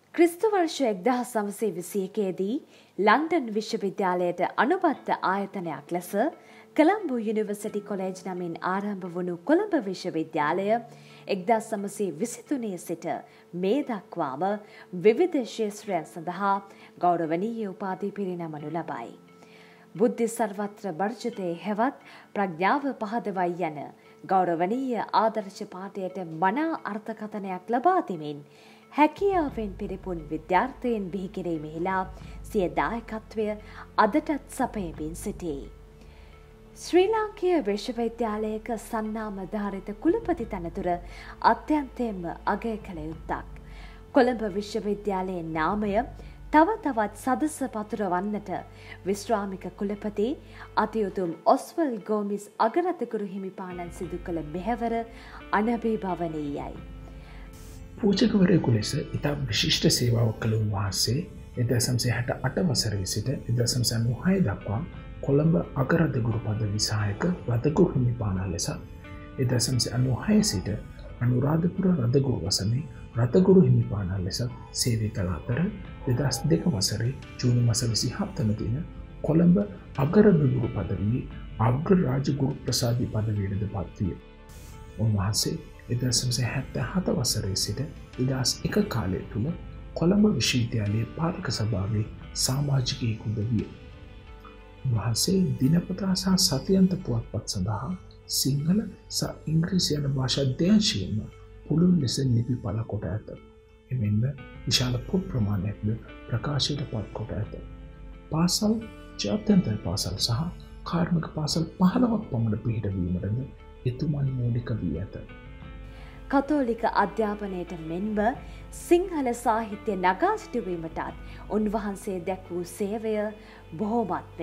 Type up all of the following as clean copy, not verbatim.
ක්‍රිස්තු වර්ෂ 1921 දී ලන්ඩන් විශ්වවිද්‍යාලයට අනුබද්ධ ආයතනයක් ලෙස කොළඹ යුනිවර්සිටි කොලෙජ් නමින් ආරම්භ වුණු කොළඹ විශ්වවිද්‍යාලය 1923 සිට මේ දක්වාම විවිධ ශාස්ත්‍රයන් සඳහා ගෞරවනීය උපාධි පිරිනමනු ලබයි. බුද්ධි සර්වත්‍ර වර්ජිතේ හෙවත් ප්‍රඥාව පහදවයි යන ගෞරවනීය ආදර්ශ පාඨයට මනා අර්ථකථනයක් ලබා දෙමින් හැකියාවෙන් පිරිපුන් විද්‍යාර්ථයන් බිහි කිරීමෙහිලා සිය දායකත්වය අදටත් සපයමින් සිටී. ශ්‍රී ලාංකීය විශ්වවිද්‍යාලයක සන්නාමධාරිත කුලපති තනතුර අත්‍යන්තයෙන්ම අගය කළ යුත්තක්. කොළඹ විශ්වවිද්‍යාලයේ නාමය තව තවත් සදස්ස පතුරවන්නට විශ්‍රාමික කුලපති අතිඋතුම් ඔස්වල් ගෝමිස් අගරතගුරු හිමිපාණන් සිදු කළ මෙහෙවර අනබිභවනීයයි. පූජකවරයෙකු ලෙස ඉතා විශිෂ්ට සේවාවක් කළ උන්වහන්සේ 1968 වසරේ සිට 1996 දක්වා කොළඹ අගරදගුරු පදවි සහායක රදගුරු හිමිපාණන් ලෙස 1996 සිට අනුරාධපුර රදගුරු වසමේ රදගුරු හිමිපාණන් ලෙස සේවය කළ අතර 2002 වසරේ ජූනි මාස 27 වන දින කොළඹ අගරදගුරු පදවියේ අග්‍ර රාජගුරු ප්‍රසාදී පදවියටද පත්විය. උන්වහන්සේ 1977 වසරේ සිට 2001 කාලය තුළ කොළඹ විශ්වවිද්‍යාලයේ පාලක සභාවේ සමාජිකයෙකුද විය. උන්වහන්සේ දිනපතා සහ සතියන්ත පුවත්පත් සඳහා සිංහල සහ ඉංග්‍රීසි යන භාෂා දෙයන්ශයෙන්ම පුළුල් ලෙස ලිපි පළ කොට ඇත. එමෙන්ම විශාල පොත් ප්‍රමාණයක්ද ප්‍රකාශයට පත් කොට ඇත. පාසල්, ජාත්‍යන්තර පාසල් සහ කාර්මික පාසල් 15ක් පමණ පිහිටවීමටද එතුමන් මූලික වී ඇත. කතෝලික අධ්‍යාපනයට මෙන්ම සිංහල සාහිත්‍ය නගා සිටුවීමටත් උන්වහන්සේ දැක් වූ සේවය බොහෝමත්මය.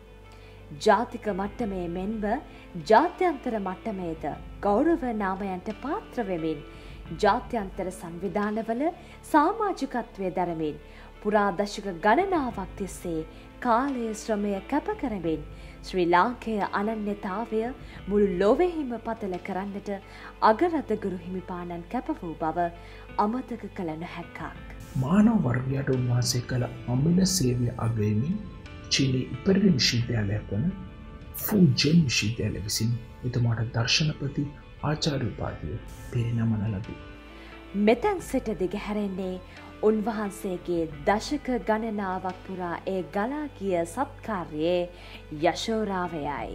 ජාතික මට්ටමේ මෙන්ම ජාත්‍යන්තර මට්ටමේද ගෞරව නාමයන්ට පාත්‍ර වෙමින් ජාත්‍යන්තර සංවිධානවල සමාජිකත්වය දරමින් පුරා දශක ගණනාවක් තිස්සේ කාලය ශ්‍රමය කැප කරමින් ශ්‍රී ලාංකේය අනන්‍යතාවය මුළු ලොවෙහිම පතල කරන්නට අගරදගුරු හිමිපාණන් කැප වූ බව අමතක කළ නොහැක්කක්. මානව වර්ගයට උන්වහන්සේ කළ අමිල සේවය අගයමින් චීලි ඉපරිදි විශ්වවිද්‍යාලයක් වන ෆූජෙන් විශ්වවිද්‍යාලය විසින් එතුමාට දර්ශනපති ආචාර්ය උපාධිය පිරිනමන ලැබී. මෙතැන් සිට දිගහැරෙන්නේ උන්වහන්සේගේ දශක ගණනාවක් පුරා ඒ ගලා ගිය සත්කාර්යයේ යශෝරාවයයි.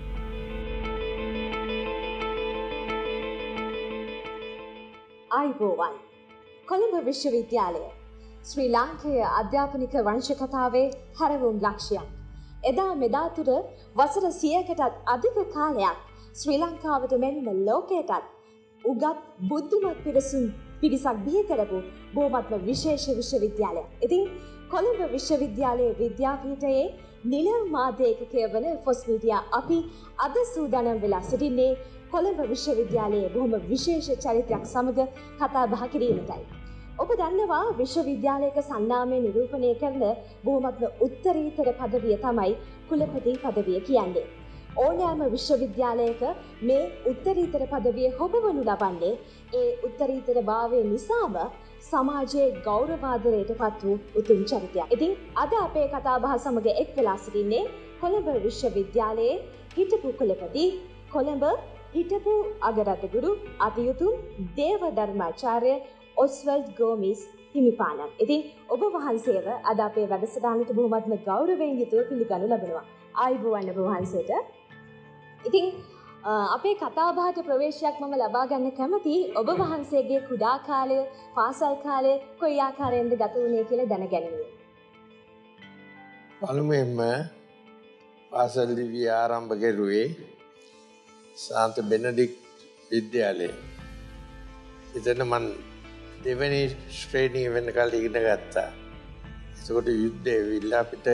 ආයුබෝවන්. කොළඹ විශ්වවිද්‍යාලය ශ්‍රී ලාංකේය අධ්‍යාපනික වංශ කතාවේ හැරවුම් ලක්ෂයක්. එදා මෙදා තුර වසර 100කටත් අධික කාලයක් ශ්‍රී ලංකාවට මෙන්ම ලෝකයටත් උගත් බුද්ධිමත් පිරිසක් බිහි කරපු බොහොමත්ම විශේෂ විශ්වවිද්‍යාලයක්. ඉතින් කොළඹ විශ්වවිද්‍යාලයේ විද්‍යාපීඨයේ නිලව මාධ්‍ය ඒකකය වන FOSMedia අපි අද සූදානම් වෙලා සිටින්නේ කොළඹ විශ්වවිද්‍යාලයේ බොහොම විශේෂ චරිතයක් සමග කතා බහ කිරීමටයි. ඔබ දන්නවා විශ්වවිද්‍යාලයක සන්නාමය නිරූපණය කරන බොහොමත්ම උත්තරීතර පදවිය තමයි කුලපති පදවිය කියන්නේ. ඕනෑම විශ්වවිද්‍යාලයක මේ උත්තරීතර පදවිය හොබවනු ලබන්නේ ඒ උත්තරීතර භාවය නිසාම සමාජයේ ගෞරවාදරයට පත් වූ උතුම් චරිතයක්. ඉතින් අද අපේ කතාබහ සමග එක් වෙලා සිටින්නේ කොළඹ විශ්වවිද්‍යාලයේ හිටපු කුලපති, කොළඹ හිටපු අගරදගුරු අතිඋතුම් දේවධර්මාචාර්ය ඔස්වල්ඩ් ගෝමිස් හිමිපාණන්. ඉතින් ඔබ වහන්සේව අද අපේ වැඩසටහනට බොහොමත්ම ගෞරවයෙන් යුතුව පිළිගනු ලබනවා. ආයුබෝවන් ඔබ වහන්සේට. ඉතින් අපේ කතාබහට ප්‍රවේශයක් මම ලබා ගන්න කැමති ඔබ වහන්සේගේ කුඩා කාලය, පාසල් කාලය කොයි ආකාරයෙන්ද ගත වුණේ කියලා දැනගැනීම. පළමුවෙන්ම පාසල් දිවි ආරම්භ කරුවේ සාන්ත බෙනඩික්ට් විද්‍යාලයේ. එතන මම දෙවෙනි ශ්‍රේණිය වෙනකල් ඉගෙන ගත්තා. ඒකට යුද්ධය විල්ලා අපිට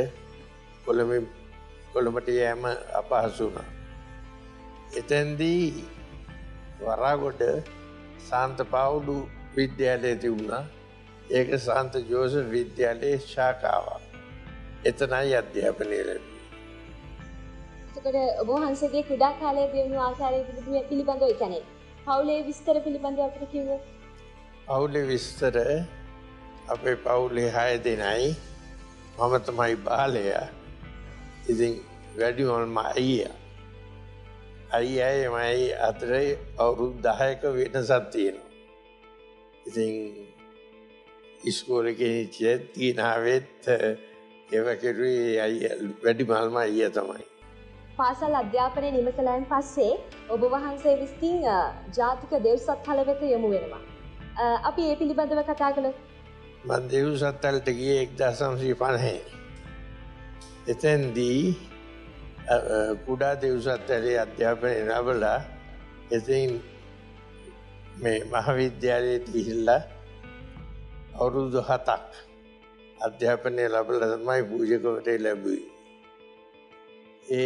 කොළඹට යෑම අපහසු වුණා. එතෙන්දී වරාගොඩ සාන්ත පාවුලු විද්‍යාලයේ තිබුණා. ඒක සාන්ත ජෝසප් විද්‍යාලයේ ශාඛාවක්. එතනයි අධ්‍යාපනය ලැබුණේ. එතකොට ඔබ වහන්සේගේ කුඩා කාලයේ දියුණු ආකාරය පිළිබඳව කියන්නේ පවුලේ විස්තර පිළිබඳව අපිට කිව්වොත්. පවුලේ විස්තර අපේ පවුලේ 6 දෙනයි මම තමයි බාලයා. ඉතින් වැඩිමල්ම අයියා. අයියායි මයි අතරේ අවුරුදු 10ක වෙනසක් තියෙනවා. ඉතින් ඉස්කෝලේ ගෙනිච්ච තීනාවෙත් ඒව කෙරුවේ අයියා වැඩිමල්ම අයියා තමයි. පාසල් අධ්‍යාපනය නිම කළාන් පස්සේ ඔබ වහන්සේ විසින් ජාතික දෙව්සත්හල වෙත යොමු වෙනවා. අපි ඒ පිළිබඳව කතා කළොත් මම දෙව්සත්හලට ගියේ 1950. එතෙන්දී කුඩා දෙව්සත්හලේ අධ්‍යාපනය ලැබලා එතින් මේ මහාවිද්‍යාලයට ගිහිල්ලා අවුරුදු 7ක් අධ්‍යාපනය ලැබලා තමයි පූජකවරේ ලැබුවේ. ඒ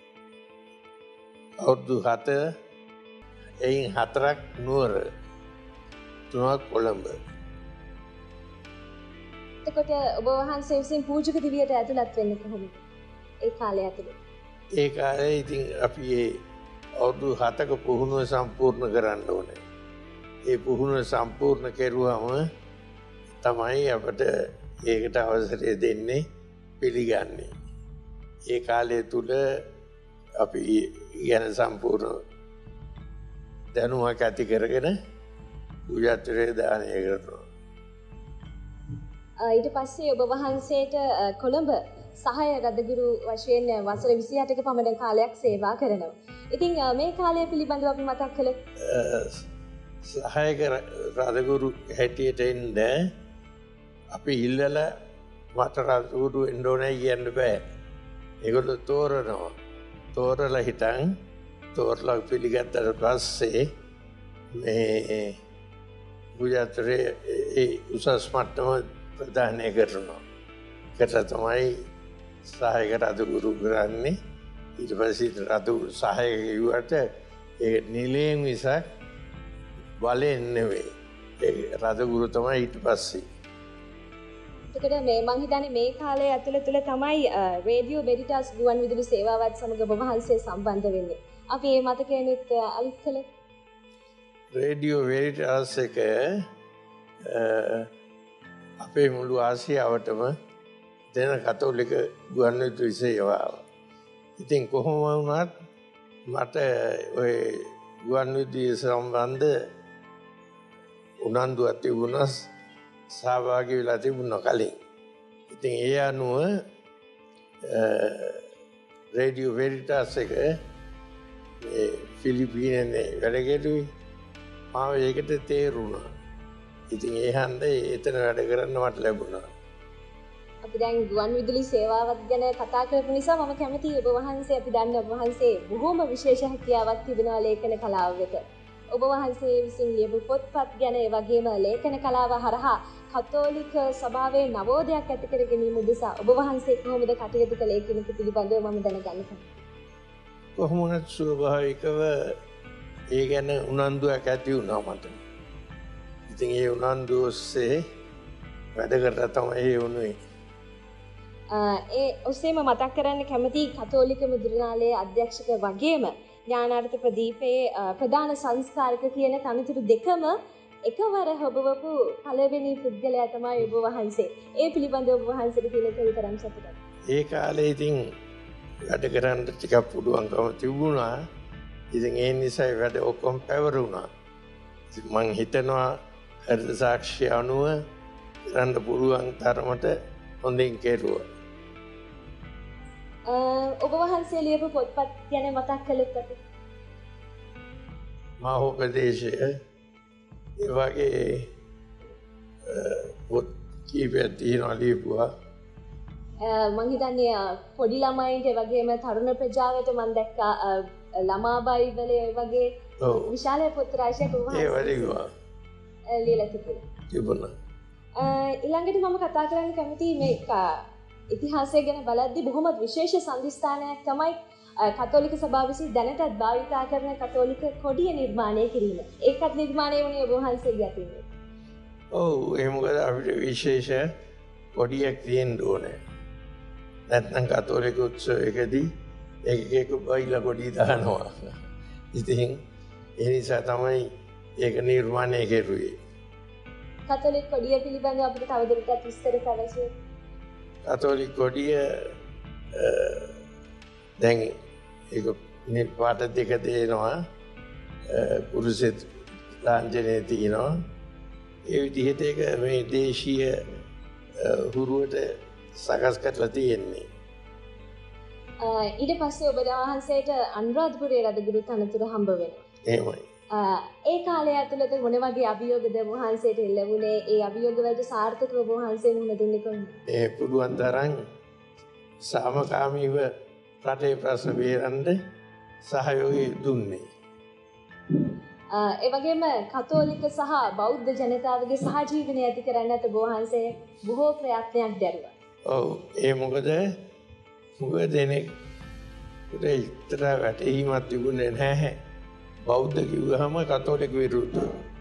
අවුරුදු 7 එයින් 4ක් නුවර 3ක් කොළඹ. එතකොට ඔබ වහන්සේ විසින් පූජක දිවියට ඇතුළත් වෙන්නේ කොහොමද? ඒ කාලය ඇතුළේ. ඒ කාලේ ඉතින් අපි ඒ අවුරුදු 7ක පුහුණුව සම්පූර්ණ කරන්න ඕනේ. ඒ පුහුණුව සම්පූර්ණ කෙරුවම තමයි අපට ඒකට අවසරය දෙන්නේ පිළිගන්නේ. ඒ කාලය තුල අපි ගැන සම්පූර්ණ දැනුමක් ඇති කරගෙන පූජාත්‍රයේ දානය කරනවා. ඊට පස්සේ ඔබ වහන්සේට කොළඹ සහාය රදගුරු වශයෙන් වසර 28ක පමණ කාලයක් සේවා කරනවා. ඉතින් මේ කාලය පිළිබඳව අපි මතක් කළොත් සහායක රදගුරු හැටියට එන්න අපි ඉල්ලලා මට රදගුරු වෙන්න ඕනේ කියන්න බෑ. ඒගොල්ලෝ තෝරනවා. තෝරලා හිටන් තෝරලා පිළිගත්තට පස්සේ මේ පූජාත්‍රයේ ඒ උසස් මට්ටම ප්‍රදානය කරනවා. ඒකට තමයි සහායක රදගුරු කරන්නේ. ඊට පස්සේ රදගුරු සහායක කිව්වට ඒ නිලයෙන් මිසක් බලෙන් නෙවෙයි. ඒ රදගුරු තමයි ඊට පස්සේ. එතකොට මේ මං හිතන්නේ මේ කාලය ඇතුළත තුල තමයි රේඩියෝ වෙරිටාස් ගුවන් විදුලි සේවාවත් සමග ඔබ වහන්සේ සම්බන්ධ වෙන්නේ. අපි මේ මතකයන්ත් අලුත් කළේ. රේඩියෝ වෙරිටාස් එක අපේ මුළු ආසියාවටම දෙන කතෝලික ගුවන් විදුලි සේවාව. ඉතින් කොහොම වුණත් මට ওই ගුවන් විදුලිය සම්බන්ධ උනන්දුවක් තිබුණා, සහභාගී වෙලා තිබුණා කලින්. ඉතින් ඒ අනුව රේඩියෝ වෙරිටාස් එක මේ ෆිලිපීනයේ වැඩ කෙරුවේ. මාව ඒකට තේරුණා. ඉතින් ඒ හන්දේ එතන වැඩ කරන්න මට ලැබුණා. අපි දැන් ගුවන් විදුලි සේවාවත් ගැන කතා කරපු නිසා මම කැමතියි ඔබ වහන්සේ අපි දන්න ඔබ වහන්සේ බොහෝම විශේෂ හැකියාවක් තිබෙනවා ලේඛන කලාව වෙත. ඔබ වහන්සේ විසින් ලියපු පොත්පත් ගැන ඒ වගේම ලේඛන කලාව හරහා කතෝලික සභාවේ නවෝදයක් ඇති කර ගැනීම උදෙසා ඔබ වහන්සේ කොහොමද කටයුතු කළේ කියන එක පිළිබඳව මම දැනගන්න කැමතියි. කොහොමද ස්වභාවිකව ඒ ගැන උනන්දුවක් ඇති වුණා මට. ඉතින් ඒ උනන්දුව ඔස්සේ වැඩ කරලා තමයි ඒ වුණේ. ඒ ඔස්සේම මතක් කරන්න කැමති කතෝලික මුද්‍රණාලයේ අධ්‍යක්ෂක වගේම ඥානාර්ථ ප්‍රදීපයේ ප්‍රධාන සංස්කාරක කියන තනතුරු දෙකම එකවර හොබවපු පළවෙනි පුද්ගලයා තමයි ඔබ වහන්සේ. ඒ පිළිබඳව ඔබ වහන්සේට කියලා තරම් සතුටක්. ඒ කාලේ ඉතින් වැඩ කරන්න ටිකක් පුළුවන්කම තිබුණා. ඉතින් ඒ නිසා වැඩ ඔක්කොම පැවරුණා. මං හිතනවා හෘද සාක්ෂි අනුව කරන්න පුළුවන් තරමට හොඳින් කෙරුවා. ඔබ වහන්සේ ලියපු පොත්පත් ගැන මතක් කළොත් අපි. මහෝපදේශය ඒ වගේ පොත් කීපයක් තියෙනවා ලියපුවා. මං හිතන්නේ පොඩි ළමයින්ට වගේම තරුණ ප්‍රජාවට මම දැක්කා ළමා බයිබලය වගේ විශාල පොත් රාශියක් ඔබ වහන්සේ ඒ වගේ ලියලා තිබුණා. ඊළඟට මම කතා කරන්න කැමතියි මේ ඉතිහාසය ගැන බලද්දී බොහොම විශේෂ සම්දිස්ථානයක් තමයි කතෝලික සභාව විසින් දැනටත් භාවිතා කරන කතෝලික කොඩිය නිර්මාණය කිරීම. ඒකත් නිර්මාණය වුණේ ඔබ වහන්සේගේ අතින්. ඔව් ඒ මොකද අපිට විශේෂ කොඩියක් තියෙන්න ඕනේ. නැත්නම් කතෝලික උත්සවයකදී එක බයිලා කොඩිය දානවා. ඉතින් ඒ නිසා තමයි ඒක නිර්මාණය කෙරුවේ. කතෝලික කොඩිය පිළිබඳව අපිට තවදුරටත් විස්තර කරන්න. කතෝලික කොඩිය දැන් ඒක නිල් පාට දෙක දෙනවා පුරුෂෙත් ලාංඡනයේ තියෙනවා ඒ විදිහට ඒක මේ දේශීය හුරුවට සකස් කරලා තියෙන්නේ. ඊට පස්සේ ඔබ වහන්සේට අනුරාධපුරයේ රජගුරු තනතුර හම්බ වෙනවා. එහෙමයි. ඒ කාලය ඇතුළත මොන වගේ අභියෝගද වහන්සේට එල්ලුණේ? ඒ අභියෝග වලට සාර්ථකව වහන්සේ මුහුණ දුන්නේ කොහොමද? ඒ පුළුවන් තරම් සාමකාමීව රටේ ප්‍රශ්න බේරන්න සහයෝගය දුන්නේ. ඒ වගේම කතෝලික සහ බෞද්ධ ජනතාවගේ සහජීවනය ඇති කරන්නත් ඔබ වහන්සේ බොහෝ ප්‍රයත්නයක් දැරුවා. ඔව් ඒ මොකද දෙනෙක් උට ඉතර වැටහීමක් තිබුණේ නැහැ. බෞද්ධ කිව්වහම කතෝලික විරුද්ධ.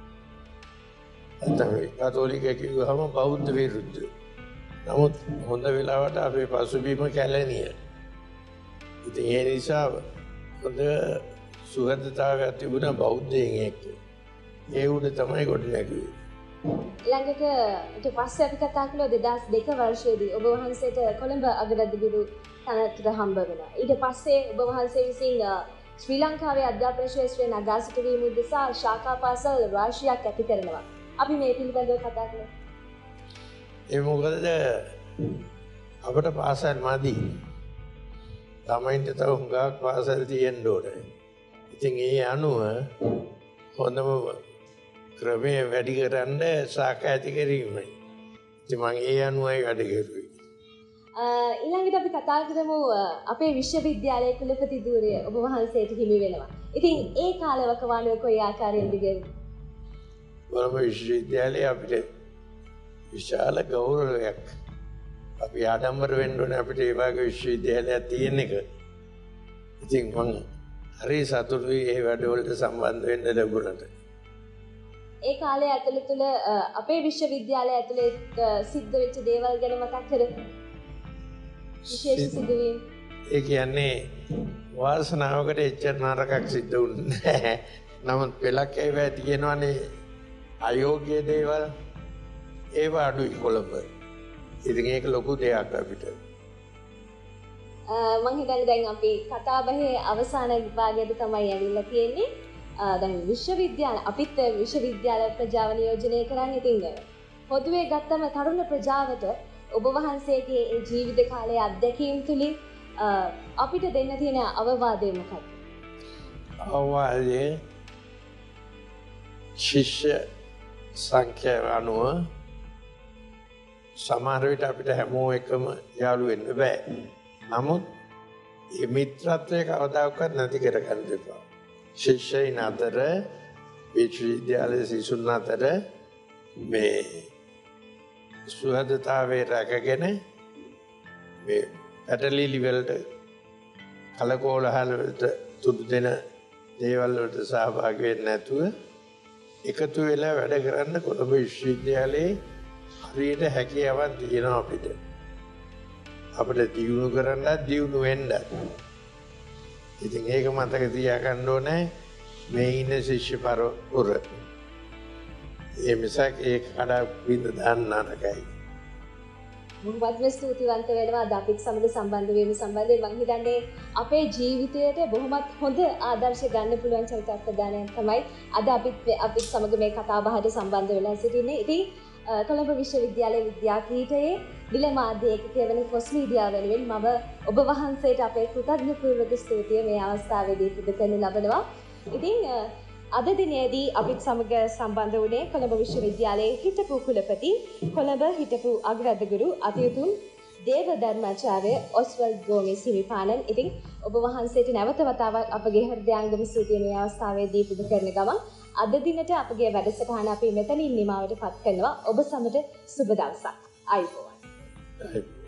කතෝලික කිව්වහම බෞද්ධ විරුද්ධ. නමුත් හොඳ වෙලාවට අපේ පසුබිම කැලණිය. ඉතින් ඒ නිසා හොඳ සුහදතාවයක් තිබුණා බෞද්ධයෙන් එක්ක. ඒ උඩ තමයි ගොඩ නැගුවේ. ළඟට ඊට පස්සේ අපි කතා කළා 2002 වර්ෂයේදී ඔබ වහන්සේට කොළඹ අගරාධිගුරු තනතුර හම්බ වෙනවා. ඊට පස්සේ ඔබ වහන්සේ විසින් ශ්‍රී ලංකාවේ අධ්‍යාපන ශාස්ත්‍රයේ නගා සිටුවීම උදෙසා ශාඛා පාසල් රාශියක් ඇති කරනවා. අපි මේ පිළිබඳව කතා කළා. ඒ මොකද අපට පාසල් මදි. ළමයින්ට තව හුඟක් පාසල් තියෙන්න ඕනේ. ඉතින් ඒ අනුව හොඳම ක්‍රමය වැඩි කරන්න ශාඛා ඇති කිරීමයි. ඉතින් මම ඒ අනුවයි වැඩ කරුවේ. ඊළඟට අපි කතා කරමු අපේ විශ්වවිද්‍යාලයේ කුලපති ධූරය ඔබ වහන්සේට හිමි වෙනවා. ඉතින් ඒ කාලවකවානුව කොයි ආකාරයෙන්ද ගෙවුනේ? කොළඹ විශ්වවිද්‍යාලයේ අපිට විශාල ගෞරවයක්. අපි ආඩම්බර වෙන්න ඕනේ අපිට ඒ වගේ විශ්වවිද්‍යාලයක් තියෙන එක. ඉතින් මම හරි සතුටුයි මේ වැඩවලට සම්බන්ධ වෙන්න ලැබුණාට. ඒ කාලය ඇතුළත තුළ අපේ විශ්වවිද්‍යාලය ඇතුළේ සිද්ධ වෙච්ච දේවල් ගැන මතක් කරමු. විශේෂ සිදුවීම්. ඒ කියන්නේ වාසනාවකට එච්චර නරකක් සිද්ධ වුණේ නැහැ. නමුත් පෙළක් ඒවා තියෙනවනේ අයෝග්‍ය දේවල් ඒවා අඩුයි කොළඹ. ඉතින් ඒක ලොකු දෙයක් අපිට. මම හිතන්නේ දැන් අපි කතාබහේ අවසාන විභාගයට තමයි ඇවිල්ලා තියෙන්නේ. දැන් අපිත් විශ්වවිද්‍යාල ප්‍රජාව නියෝජනය කරන්නේ. ඉතින් පොදුවේ ගත්තම තරුණ ප්‍රජාවට ඔබ වහන්සේගේ ඒ ජීවිත කාලයේ අත්දැකීම් තුලින් අපිට දෙන්න තියෙන අවවාදය මොකක්ද? අවවාදය ශිෂ්‍ය සංඛ්‍යාව අනුව සමහර විට අපිට හැමෝම එකම යාළු වෙන්න බෑ. නමුත් මේ මිත්‍රත්වය කවදාකවත් නැති කරගන්න එපා. ශිෂ්‍යයින් අතර විශ්වවිද්‍යාලයේ සිසුන් අතර මේ සුහදතාවයේ රැකගෙන මේ පැටලිලි වලට කලකෝලහල වලට තුඩු දෙන දේවල් වලට සහභාගී වෙන්නේ නැතුව එකතු වෙලා වැඩ කරන්න කොළඹ විශ්වවිද්‍යාලයේ හරියට හැකියාවක් තියෙනවා අපිට. අපිට දියුණු කරන්නත් දියුණු වෙන්නත්. ඉතින් ඒක මතක තියාගන්න ඕනේ මේ ඉන්න ශිෂ්‍ය පරපුර. ඒ මිසක් ඒක කඩා බිඳ දාන්න නරකයි. බොහොමත්ම ස්තුතිවන්ත වෙනවා අද අපිත් සමග සම්බන්ධ වීම සම්බන්ධයෙන්. මම හිතන්නේ අපේ ජීවිතයට බොහොමත් හොඳ ආදර්ශ ගන්න පුළුවන් චරිත ප්‍රදානයක් තමයි අද අපිත් සමග මේ කතා බහට සම්බන්ධ වෙලා සිටින්නේ. ඉතින් කොළඹ විශ්වවිද්‍යාලයේ විද්‍යාපීඨයේ නිල මාධ්‍ය ඒකකය වෙන FOSMedia වෙනුවෙන් මම ඔබ වහන්සේට අපේ කෘතඥපූර්වක ස්තුතිය මේ අවස්ථාවේදී පුද කරනු ලබනවා. ඉතින් අද දිනේදී අපිත් සමග සම්බන්ධ වුණේ කොළඹ විශ්වවිද්‍යාලයේ හිටපු කුලපති කොළඹ හිටපු අග්‍රාධිගුරු අතිඋතුම් දේවධර්මාචාර්ය ඔස්වල්ඩ් ගෝමිස් හිමිපාණන්. ඉතින් ඔබ වහන්සේට නැවත වතාවක් අපගේ හෘදයාංගම ස්තුතිය මේ අවස්ථාවේදී පුද කරන ගමන් අද දිනට අපගේ වැඩසටහන අපි මෙතනින් නිමාවට පත් කරනවා. ඔබ සමට සුබ දවසක්. ආයුබෝවන්.